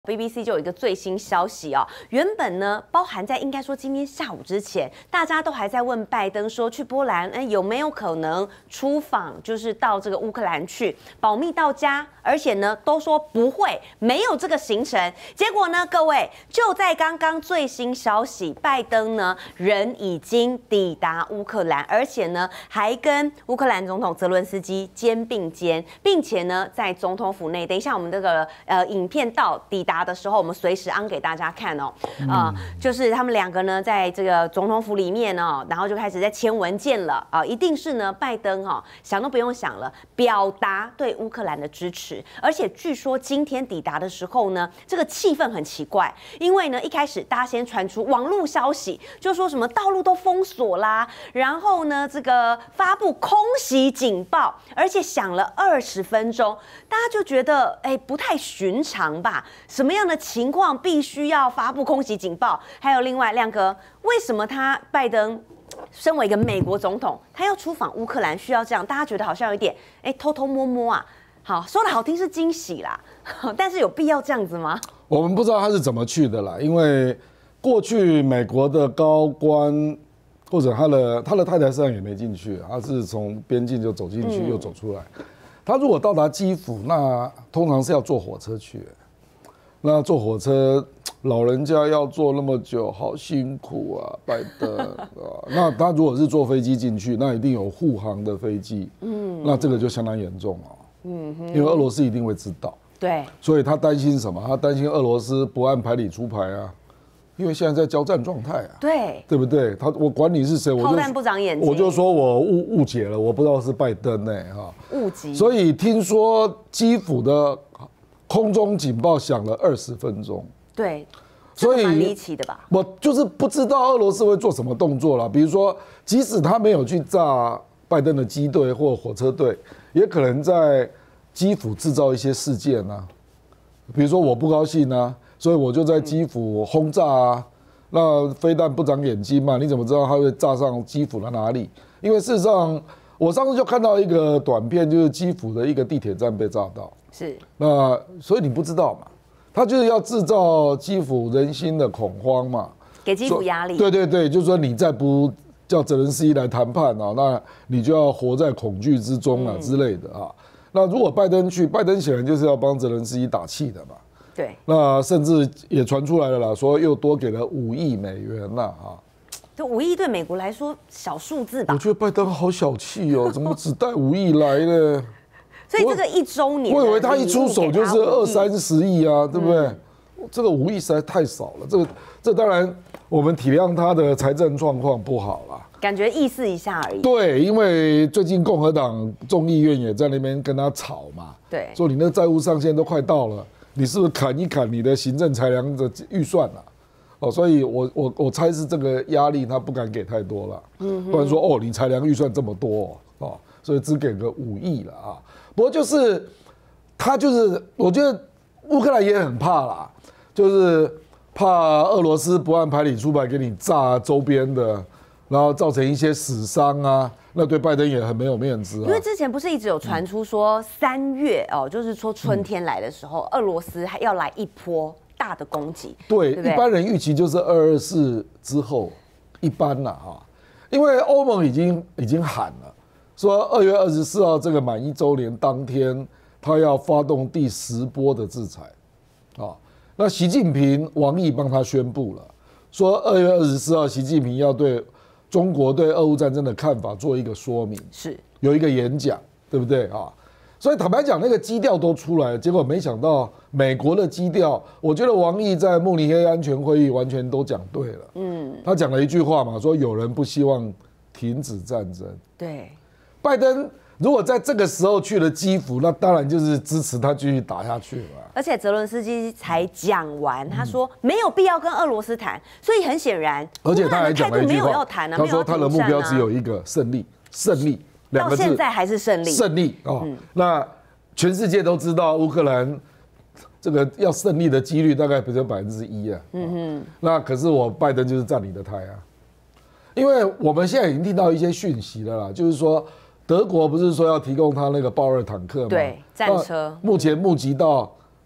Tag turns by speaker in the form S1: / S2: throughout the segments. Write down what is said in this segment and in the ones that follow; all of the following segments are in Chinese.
S1: BBC 就有一个最新消息哦，原本呢，包含在应该说今天下午之前，大家都还在问拜登说去波兰，有没有可能出访，就是到这个乌克兰去保密到家，而且呢都说不会，没有这个行程。结果呢，各位就在刚刚最新消息，拜登呢人已经抵达乌克兰，而且呢还跟乌克兰总统泽伦斯基肩并肩，并且呢在总统府内，等一下我们这个影片到抵达的时候，我们随时安给大家看哦。就是他们两个呢，在这个总统府里面哦，然后就开始在签文件了啊，一定是呢，拜登哈想都不用想了，表达对乌克兰的支持。而且据说今天抵达的时候呢，这个气氛很奇怪，因为呢一开始大家先传出网络消息，就说什么道路都封锁啦，然后呢这个发布空袭警报，而且响了20分钟，大家就觉得不太寻常吧？什么样的情况必须要发布空袭警报？还有另外亮哥，为什么拜登身为一个美国总统，他要出访乌克兰需要这样？大家觉得好像有一点偷偷摸摸啊。好，说的好听是惊喜啦，但是有必要这样子吗？
S2: 我们不知道他是怎么去的啦，因为过去美国的高官或者他的太太实际上也没进去，他是从边境就走进去又走出来。他如果到达基辅，那通常是要坐火车去。那坐火车，老人家要坐那么久，好辛苦啊，拜登啊。那他如果是坐飞机进去，那一定有护航的飞机，那这个就相当严重哦。因为俄罗斯一定会知道，
S1: 对，
S2: 所以他担心什么？他担心俄罗斯不按牌理出牌啊，因为现在在交战状态啊，对不对？我管你是谁，
S1: 炮弹不长眼睛，
S2: 我就说我误解了，我不知道是拜登
S1: 误击。
S2: 所以听说基辅的空中警报响了20分钟，
S1: 对，
S2: 所以
S1: 蛮离奇的吧？
S2: 我就是不知道俄罗斯会做什么动作了，比如说，即使他没有去炸拜登的机队或火车队，也可能在基辅制造一些事件啊，比如说我不高兴啊，所以我就在基辅轰炸啊，那飞弹不长眼睛嘛，你怎么知道它会炸上基辅的哪里？因为事实上，我上次就看到一个短片，就是基辅的一个地铁站被炸到，
S1: 是，
S2: 那所以你不知道嘛，他就是要制造基辅人心的恐慌嘛，
S1: 给基辅压力。
S2: 对，就是说你再不叫泽连斯基来谈判啊，那你就要活在恐惧之中啊之类的啊。那如果拜登去，拜登显然就是要帮泽连斯基打气的嘛。
S1: 对。
S2: 那甚至也传出来了啦，说又多给了5亿美元啦啊。
S1: 就5亿对美国来说小数字吧。
S2: 我觉得拜登好小气哦，怎么只带5亿来呢？
S1: 所以这个1周年，
S2: 我以为他一出手就是20-30亿啊，对不对？这个5亿实在太少了。这当然我们体谅他的财政状况不好啦，
S1: 感觉意思一下而已。
S2: 对，因为最近共和党众议院也在那边跟他吵嘛，
S1: 对，
S2: 说你那债务上限都快到了，你是不是砍一砍你的行政裁量的预算啊？所以我猜是这个压力他不敢给太多了，不然说你裁量预算这么多所以只给个5亿了啊。不过就是他就是我觉得乌克兰也很怕啦，就是怕俄罗斯不按牌理出牌给你炸周边的，然后造成一些死伤啊，那对拜登也很没有面子啊。
S1: 因为之前不是一直有传出说3月就是说春天来的时候，俄罗斯还要来一波大的攻击。
S2: 对，一般人预期就是224之后，一般啦因为欧盟已经喊了，说2月24号这个满1周年当天，他要发动第10波的制裁那习近平、王毅帮他宣布了，说2月24号习近平要对中国对俄乌战争的看法做一个说明，
S1: 是
S2: 有一个演讲，对不对所以坦白讲，那个基调都出来了，结果没想到美国的基调，我觉得王毅在慕尼黑安全会议完全都讲对了。他讲了一句话嘛，说有人不希望停止战争。
S1: 对，
S2: 拜登如果在这个时候去了基辅，那当然就是支持他继续打下去了。
S1: 而且泽伦斯基才讲完，他说没有必要跟俄罗斯谈，所所以很显然，
S2: 而且他还讲了一句话，他说他的目标只有一个胜利，胜利。2个字，
S1: 到现在还是胜利。
S2: 胜利那全世界都知道乌克兰这个要胜利的几率大概只有1%啊。那可是拜登就是占你的台啊，因为我们现在已经听到一些讯息了啦，就是说德国不是说要提供他那个豹2坦克吗？
S1: 对，战车。
S2: 目前募集到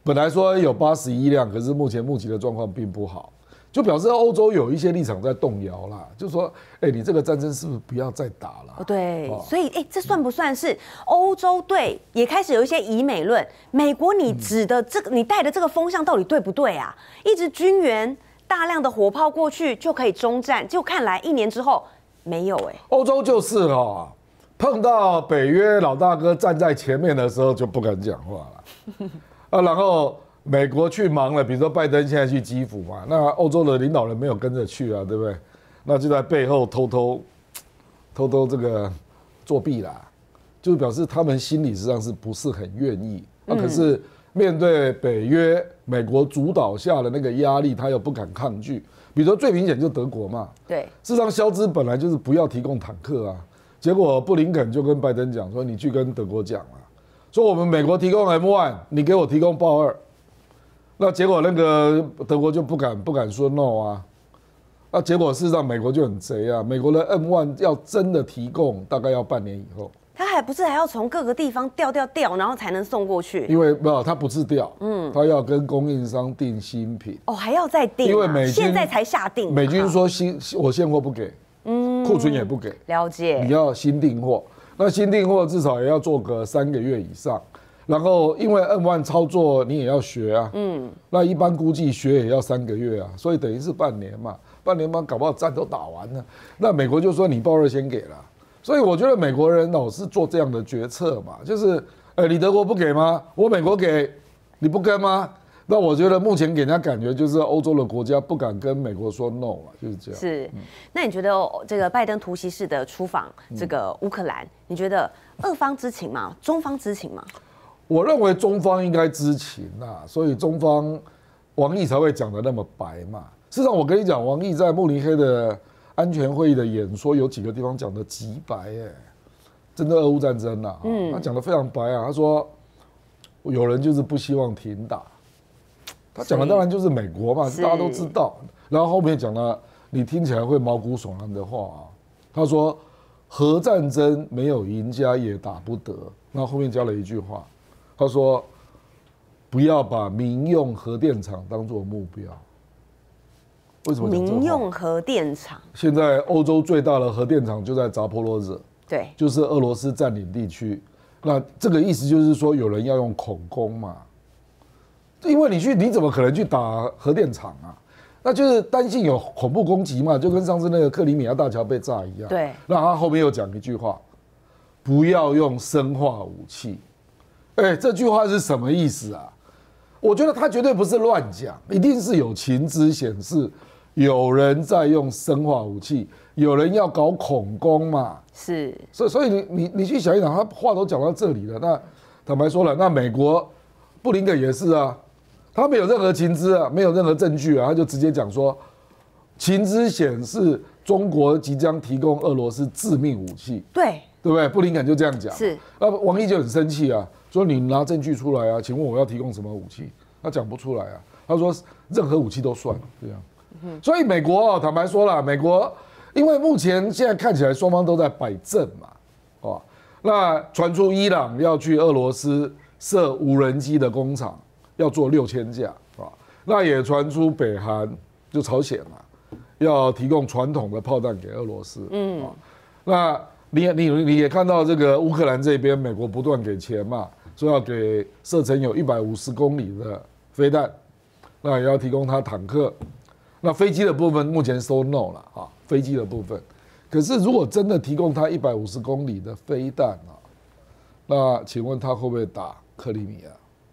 S2: 本来说有81辆，可是目前目击的状况并不好，就表示欧洲有一些立场在动摇啦，就说，你这个战争是不是不要再打了？
S1: 对，所以这算不算是欧洲队也开始有一些以美论？美国你指的这个，你带的这个风向到底对不对啊？一直军援大量的火炮过去就可以中战，就看来1年之后没有
S2: 欧洲就是碰到北约老大哥站在前面的时候就不敢讲话了然后美国去忙了，比如说拜登现在去基辅嘛，那欧洲的领导人没有跟着去啊，对不对？那就在背后偷偷这个作弊啦，就表示他们心理实际上是不是很愿意？可是面对北约美国主导下的那个压力，他又不敢抗拒。比如说最明显就是德国嘛，
S1: 对，
S2: 事实上肖兹本来就是不要提供坦克啊。结果布林肯就跟拜登讲说：“你去跟德国讲啊，说我们美国提供 M1， 你给我提供豹2。”那结果那个德国就不敢说 no 啊。那结果事实上美国就很贼啊，美国的 M1 要真的提供，大概要半年以后。
S1: 他还要从各个地方调，然后才能送过去。
S2: 因为他不是调，他要跟供应商订新品。
S1: 还要再订，
S2: 因为美军
S1: 现在才下定。
S2: 美军说我现货不给。库存也不给，
S1: 了解。
S2: 你要新订货，那新订货至少也要做个3个月以上，然后因为 M1 操作你也要学啊，那一般估计学也要3个月啊，所以等于是半年嘛，搞不好战都打完了，那美国就说你豹2先给了，所以我觉得美国人老是做这样的决策嘛，就是你德国不给吗？我美国给，你不跟吗？那我觉得目前给人家感觉就是欧洲的国家不敢跟美国说 no 了，就是这样。
S1: 是，那你觉得这个拜登突袭式的出访这个乌克兰，你觉得俄方知情吗？中方知情吗？
S2: 我认为中方应该知情啦，所以中方王毅才会讲得那么白嘛。事实上，我跟你讲，王毅在慕尼黑的安全会议的演说有几个地方讲得极白针对俄乌战争啊，他讲得非常白啊，他说有人就是不希望停打。他讲的当然就是美国嘛，大家都知道。然后后面讲了你听起来会毛骨悚然的话啊，他说核战争没有赢家也打不得。然后后面加了一句话，他说不要把民用核电厂当作目标。为什么讲这话？
S1: 民用核电厂，
S2: 现在欧洲最大的核电厂就在扎波罗热，
S1: 对，
S2: 就是俄罗斯占领地区。那这个意思就是说有人要用恐攻嘛。因为你怎么可能去打核电厂啊？那就是担心有恐怖攻击嘛，就跟上次那个克里米亚大桥被炸一样。
S1: 对。
S2: 那他后面又讲一句话，不要用生化武器。这句话是什么意思啊？我觉得他绝对不是乱讲，一定是有情资显示有人在用生化武器，有人要搞恐攻嘛。
S1: 是。
S2: 所以你去想一想，他话都讲到这里了，那坦白说了，那美国布林肯也是啊。他没有任何情资啊，没有任何证据啊，他就直接讲说，情资显示中国即将提供俄罗斯致命武器，对不对？布林肯就这样讲，
S1: 是。
S2: 那王毅就很生气啊，说你拿证据出来啊，请问我要提供什么武器？他讲不出来啊，他说任何武器都算这样。所以美国坦白说了，美国因为目前现在看起来双方都在摆阵嘛，那传出伊朗要去俄罗斯设无人机的工厂。要做6000架那也传出北韩就朝鲜嘛，要提供传统的炮弹给俄罗斯，那你也看到这个乌克兰这边，美国不断给钱嘛，说要给射程有150公里的飞弹，那也要提供他坦克，那飞机的部分目前说 no 了飞机的部分，可是如果真的提供他150公里的飞弹那请问他会不会打克里米亚？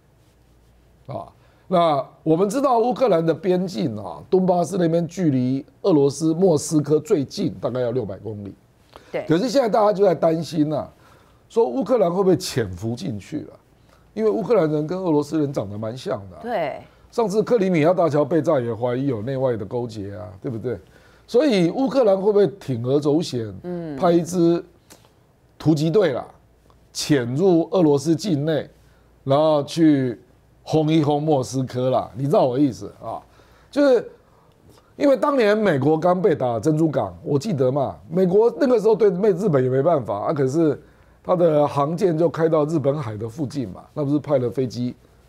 S2: 那我们知道乌克兰的边境东巴斯那边距离俄罗斯莫斯科最近，大概要600公里。
S1: 对。
S2: 可是现在大家就在担心说乌克兰会不会潜伏进去了？因为乌克兰人跟俄罗斯人长得蛮像的。
S1: 对。
S2: 上次克里米亚大桥被炸，也怀疑有内外的勾结啊，对不对？所以乌克兰会不会铤而走险，派一支突击队潜入俄罗斯境内，然后去轰一轰莫斯科啦，你知道我的意思就是因为当年美国刚被打珍珠港，我记得嘛，美国那个时候对日本也没办法可是他的航舰就开到日本海的附近嘛，那不是派了飞机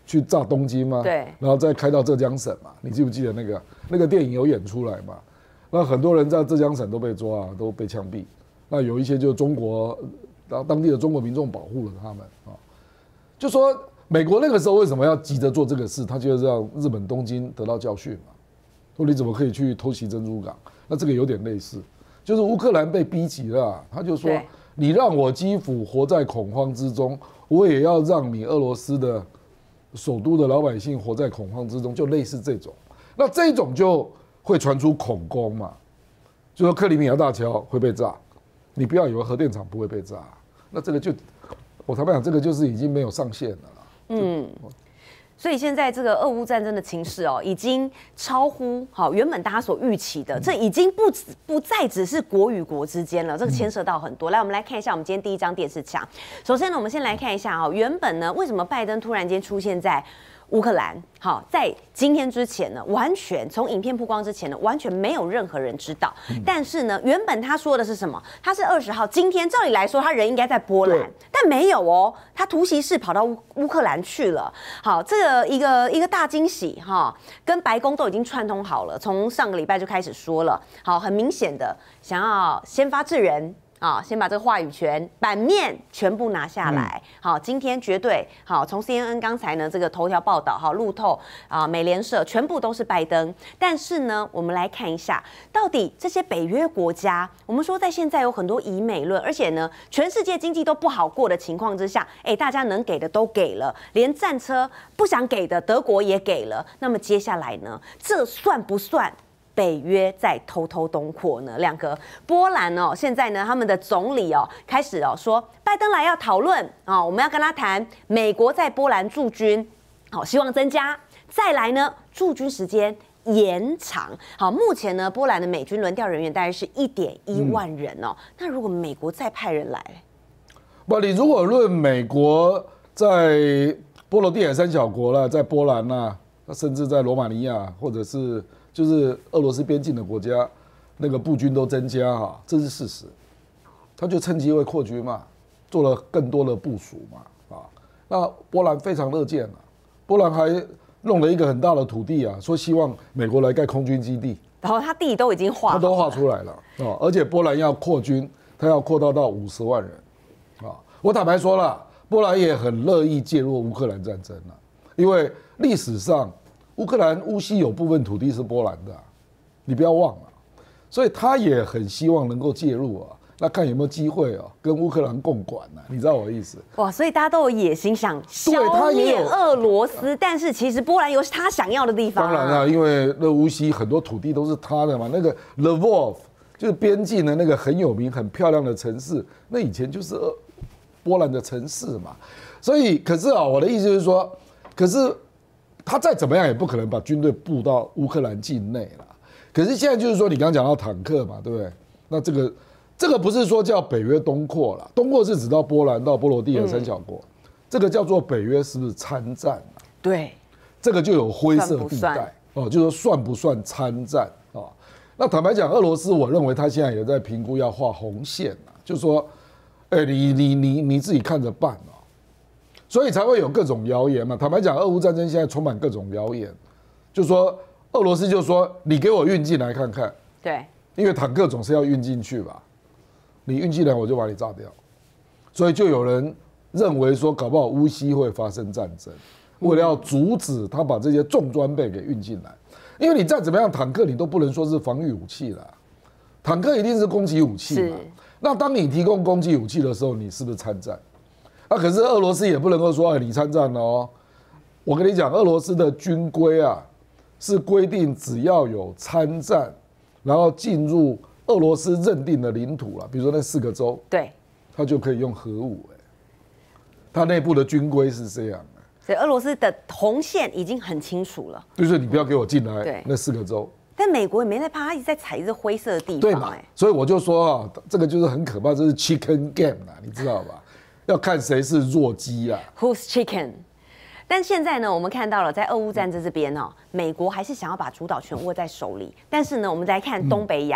S2: 去炸东京吗？
S1: 对，
S2: 然后再开到浙江省嘛，你记不记得那个电影有演出来嘛？那很多人在浙江省都被抓，都被枪毙。那有一些就中国当地的中国民众保护了他们啊。就说美国那个时候为什么要急着做这个事？他就是让日本东京得到教训嘛。说你怎么可以去偷袭珍珠港？那这个有点类似，就是乌克兰被逼急了，他就说你让我基辅活在恐慌之中，我也要让你俄罗斯的首都的老百姓活在恐慌之中，就类似这种。那这种就会传出恐攻嘛，就说克里米亚大桥会被炸，你不要以为核电厂不会被炸，那这个就我坦白讲，这个就是已经没有上限了啦。
S1: 所以现在这个俄乌战争的情势哦，已经超乎原本大家所预期的，这已经不再只是国与国之间了，这个牵涉到很多。来，我们来看一下我们今天第一张电视墙。首先呢，我们先来看一下原本呢，为什么拜登突然间出现在乌克兰？在今天之前呢，完全从影片曝光之前呢，完全没有任何人知道。但是呢，原本他说的是什么？他是20号，今天照理来说他人应该在波兰，但没有哦，他突袭式跑到乌克兰去了。好，这个一个大惊喜跟白宫都已经串通好了，从上个礼拜就开始说了。好，很明显的想要先发制人。先把这个话语权版面全部拿下来。好，今天绝对好，从 CNN 刚才呢这个头条报道，路透美联社全部都是拜登。但是呢，我们来看一下，到底这些北约国家，我们说在现在有很多以美论，而且呢，全世界经济都不好过的情况之下，大家能给的都给了，连战车不想给的德国也给了。那么接下来呢，这算不算北约在偷偷东扩呢？两个波兰现在呢，他们的总理开始说，拜登来要讨论我们要跟他谈美国在波兰驻军，希望增加。再来呢，驻军时间延长。好，目前呢，波兰的美军轮调人员大概是1.1万人那如果美国再派人来，
S2: 不，你如果论美国在波罗的海三小国啦，在波兰啦，甚至在罗马尼亚或者是就是俄罗斯边境的国家，那个步军都增加这是事实。他就趁机会扩军嘛，做了更多的部署嘛那波兰非常乐见波兰还弄了一个很大的土地说希望美国来盖空军基地，
S1: 然后他地都已经画好了，
S2: 他都画出来了而且波兰要扩军，他要扩大到50万人我坦白说了，波兰也很乐意介入乌克兰战争因为历史上乌克兰乌西有部分土地是波兰的你不要忘了，所以他也很希望能够介入那看有没有机会跟乌克兰共管你知道我的意思？哇，
S1: 所以大家都有野心想消灭俄罗斯，但是其实波兰有他想要的地方。
S2: 当然了，因为那乌西很多土地都是他的嘛，那个 Lvov 就是边境的那个很有名、很漂亮的城市，那以前就是波兰的城市嘛。所以，可是我的意思就是说，可是他再怎么样也不可能把军队布到乌克兰境内了。可是现在就是说，你刚刚讲到坦克嘛，对不对？那这个不是说叫北约东扩了，东扩是指到波兰到波罗的海三小国，这个叫做北约是不是参战
S1: 对，
S2: 这个就有灰色地带就是说算不算参战那坦白讲，俄罗斯我认为他现在也在评估要画红线就是说，你自己看着办所以才会有各种谣言嘛。坦白讲，俄乌战争现在充满各种谣言，就是说俄罗斯就说你给我运进来看看，
S1: 对，
S2: 因为坦克总是要运进去吧。你运进来我就把你炸掉，所以就有人认为说，搞不好乌西会发生战争，为了要阻止他把这些重装备给运进来，因为你再怎么样，坦克你都不能说是防御武器啦，坦克一定是攻击武器嘛。那当你提供攻击武器的时候，你是不是参战？可是俄罗斯也不能够说，你参战了我跟你讲，俄罗斯的军规是规定，只要有参战，然后进入俄罗斯认定的领土了，比如说那4个州，
S1: 对，
S2: 他就可以用核武他内部的军规是这样
S1: 所以俄罗斯的红线已经很清楚了，
S2: 就是你不要给我进来那4个州。
S1: 但美国也没在怕，他一直在踩这灰色的地方，
S2: 对嘛？所以我就说这个就是很可怕，这是 chicken game 你知道吧？要看谁是弱鸡
S1: Who's chicken？但现在呢，我们看到了在俄乌战争这边美国还是想要把主导权握在手里。但是呢，我们来看东北亚，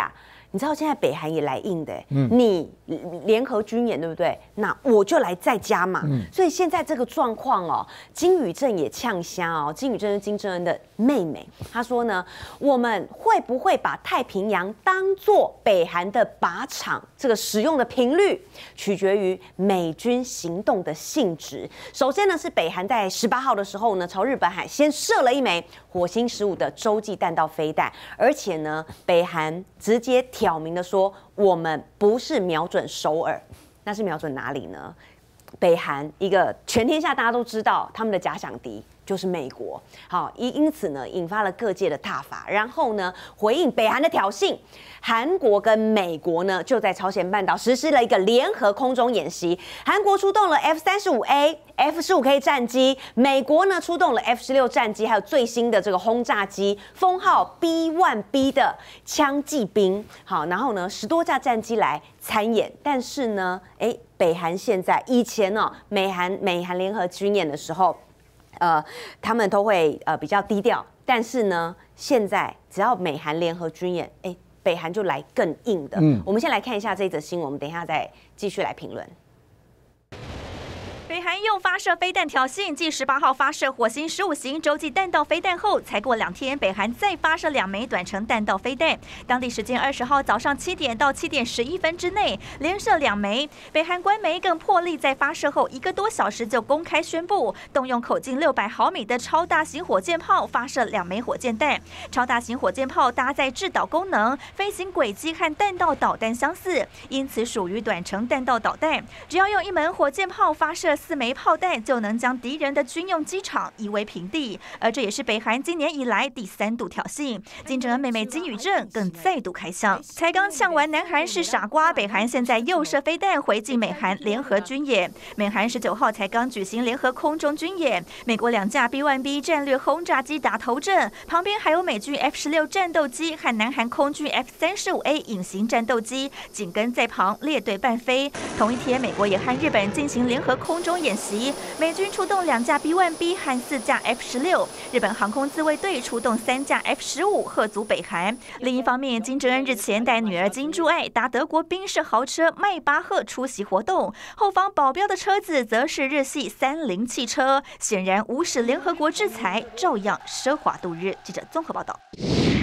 S1: 你知道现在北韩也来硬的，你联合军演对不对？那我就来再加嘛。所以现在这个状况哦，金宇镇也呛瞎哦。金宇镇是金正恩的妹妹，她说呢，我们会不会把太平洋当作北韩的靶场？这个使用的频率取决于美军行动的性质。首先呢，是北韩在18号的时候呢，朝日本海先射了一枚火星15的洲际弹道飞弹，而且呢，北韩直接挑明的说，我们不是瞄准首尔，那是瞄准哪里呢？北韩一个全天下大家都知道他们的假想敌就是美国，好，因此呢，引发了各界的挞伐。然后呢，回应北韩的挑衅，韩国跟美国呢就在朝鲜半岛实施了一个联合空中演习。韩国出动了 F-35A、F-15K 战机，美国呢出动了 F-16战机，还有最新的这个轰炸机，封号 B-1B 的枪骑兵。好，然后呢10多架战机来参演，但是呢，北韩现在以前哦，美韩联合军演的时候。他们都会比较低调，但是呢，现在只要美韩联合军演，北韩就来更硬的。我们先来看一下这一则新闻，我们等一下再继续来评论。
S3: 北韩又发射飞弹挑衅，继18号发射火星15型洲际弹道飞弹后，才过2天，北韩再发射2枚短程弹道飞弹。当地时间20号早上7点到7点11分之内，连射2枚。北韩官媒更破例在发射后1个多小时就公开宣布，动用口径600毫米的超大型火箭炮发射2枚火箭弹。超大型火箭炮搭载制导功能，飞行轨迹和弹道导弹相似，因此属于短程弹道导弹。只要用1门火箭炮发射4枚炮弹，就能将敌人的军用机场夷为平地。而这也是北韩今年以来第3度挑衅。金正恩妹妹金宇镇更再度开枪，才刚呛完南韩是傻瓜，北韩现在又射飞弹回敬美韩联合军演。美韩19号才刚举行联合空中军演，美国2架 B-1B 战略轰炸机打头阵，旁边还有美军 F-16战斗机和南韩空军 F-35A 隐形战斗机紧跟在旁列队伴飞。同一天，美国也和日本进行联合空中演习，美军出动2架 B-1B 和4架 F-16，日本航空自卫队出动3架 F-15吓阻北韩。另一方面，金正恩日前带女儿金珠爱搭德国宾士豪车迈巴赫出席活动，后方保镖的车子则是日系30汽车，显然无视联合国制裁，照样奢华度日。记者综合报道。